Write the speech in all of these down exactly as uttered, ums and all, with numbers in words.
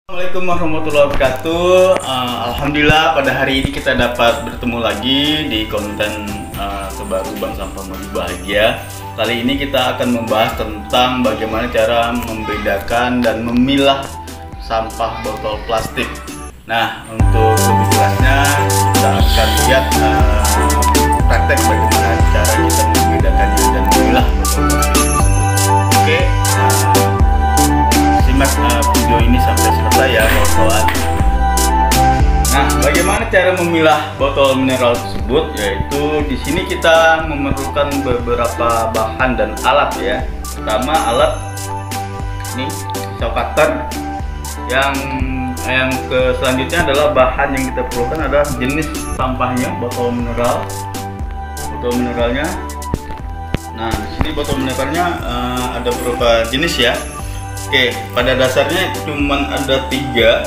Assalamualaikum warahmatullahi wabarakatuh. Uh, Alhamdulillah pada hari ini kita dapat bertemu lagi di konten uh, terbaru Bank Sampah Menuju Bahagia. Kali ini kita akan membahas tentang bagaimana cara membedakan dan memilah sampah botol plastik. Nah, untuk lebih jelasnya kita akan lihat uh, praktek bagaimana cara kita membedakannya dan memilah botol plastik. Oke, uh, simak uh, video ini sampai selesai ya, kawan-kawan. Nah, bagaimana cara memilah botol mineral tersebut? Yaitu di sini kita memerlukan beberapa bahan dan alat ya. Pertama alat ini pisau cutter. Yang yang ke selanjutnya adalah bahan yang kita perlukan adalah jenis sampahnya, botol mineral. Botol mineralnya. Nah, di sini botol mineralnya uh, ada beberapa jenis ya. Oke, pada dasarnya cuman ada tiga,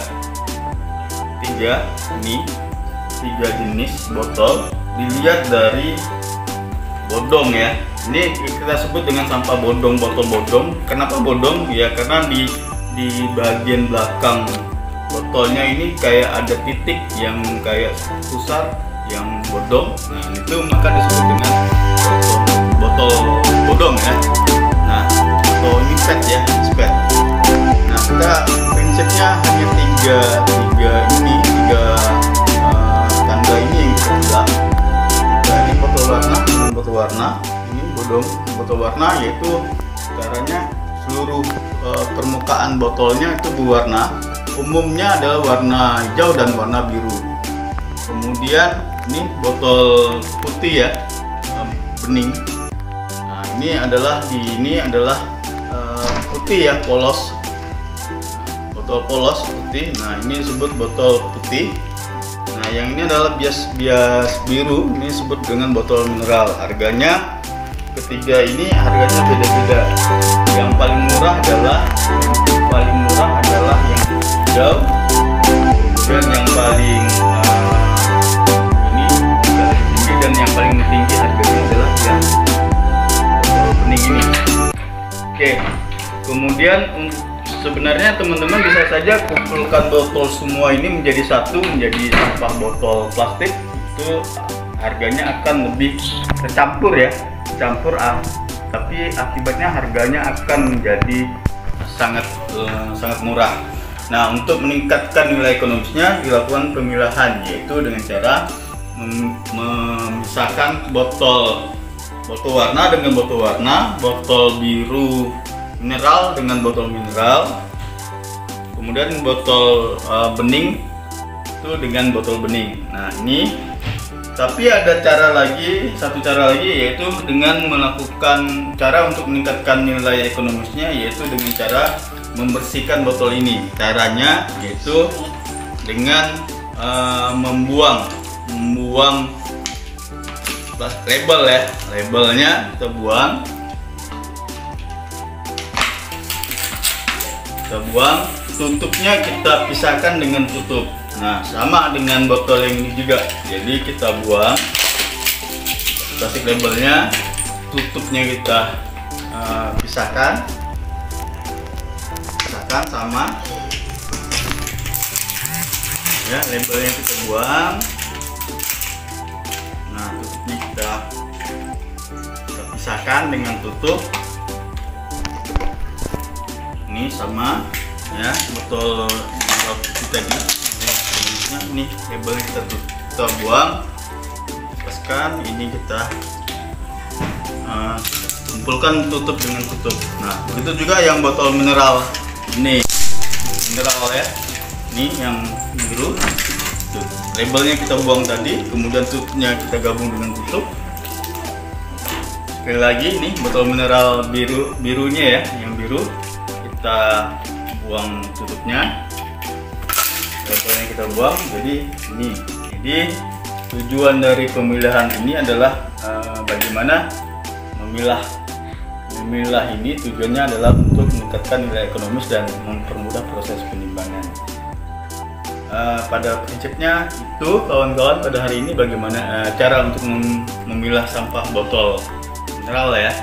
tiga ini, tiga jenis botol. Dilihat dari bodong ya. Ini kita sebut dengan sampah bodong, botol bodong. Kenapa bodong? Ya karena di di bagian belakang botolnya ini kayak ada titik yang kayak pusar, yang bodong. Nah itu maka disebut dengan botol, botol bodong ya. Nah, atau ini pet ya, pet. Nah, kita prinsipnya hanya tiga, tiga ini, tiga uh, tanda ini yang kita belah. Nah, ini botol warna, ini botol warna, ini bodong, botol warna, yaitu caranya seluruh uh, permukaan botolnya itu berwarna. Umumnya adalah warna hijau dan warna biru. Kemudian ini botol putih ya, uh, bening. Nah, ini adalah di ini adalah uh, putih ya, polos. Botol polos putih. Nah, ini disebut botol putih. Nah, yang ini adalah bias bias biru. Ini disebut dengan botol mineral. Harganya ketiga ini harganya beda-beda. Yang paling murah adalah yang paling murah adalah yang hijau. Dan yang paling uh, ini tinggi, dan yang paling tinggi harganya adalah yang botol bening ini. Oke. Kemudian sebenarnya teman-teman bisa saja kumpulkan botol semua ini menjadi satu, menjadi sampah botol plastik. Itu harganya akan lebih tercampur ya, campur ah. Tapi akibatnya harganya akan menjadi sangat uh, sangat murah. Nah, untuk meningkatkan nilai ekonomisnya dilakukan pemilahan, yaitu dengan cara mem memisahkan botol botol warna dengan botol warna, botol biru mineral dengan botol mineral, kemudian botol uh, bening itu dengan botol bening. Nah ini, tapi ada cara lagi, satu cara lagi, yaitu dengan melakukan cara untuk meningkatkan nilai ekonomisnya, yaitu dengan cara membersihkan botol ini. Caranya yaitu dengan uh, membuang membuang label ya, labelnya kita buang. Kita buang, tutupnya kita pisahkan dengan tutup. Nah, sama dengan botol yang ini juga. Jadi kita buang plastik labelnya, tutupnya kita uh, pisahkan, pisahkan sama. Ya, labelnya kita buang. Nah, tutupnya kita, kita pisahkan dengan tutup. Ini sama ya, botol putih tadi. Ini labelnya kita kita buang, lepaskan. Ini kita uh, kumpulkan tutup dengan tutup. Nah, begitu juga yang botol mineral ini, mineral ya. Ini yang biru. Tuh, labelnya kita buang tadi, kemudian tutupnya kita gabung dengan tutup. Sekali lagi, ini botol mineral biru birunya ya, yang biru. Kita buang tutupnya, labelnya kita buang. Jadi ini, jadi tujuan dari pemilahan ini adalah uh, bagaimana memilah memilah ini tujuannya adalah untuk meningkatkan nilai ekonomis dan mempermudah proses penimbangan. Uh, pada prinsipnya itu kawan-kawan, pada hari ini bagaimana uh, cara untuk mem memilah sampah botol mineral ya.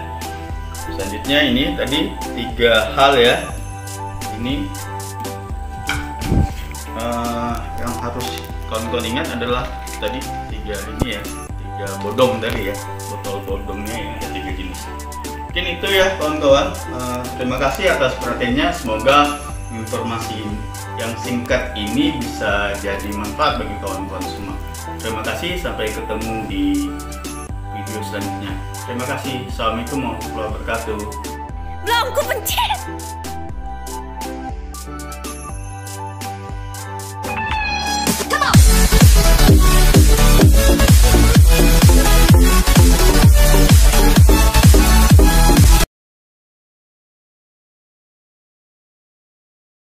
Selanjutnya ini tadi tiga hal ya. Ini uh, yang harus kawan-kawan ingat adalah tadi tiga ini ya, tiga bodong tadi ya, botol bodongnya ya, ada tiga jenis. Mungkin itu ya kawan-kawan. Uh, terima kasih atas perhatiannya. Semoga informasi yang singkat ini bisa jadi manfaat bagi kawan-kawan semua. Terima kasih, sampai ketemu di video selanjutnya. Terima kasih. Assalamualaikum warahmatullahi wabarakatuh. Belum ku pencet.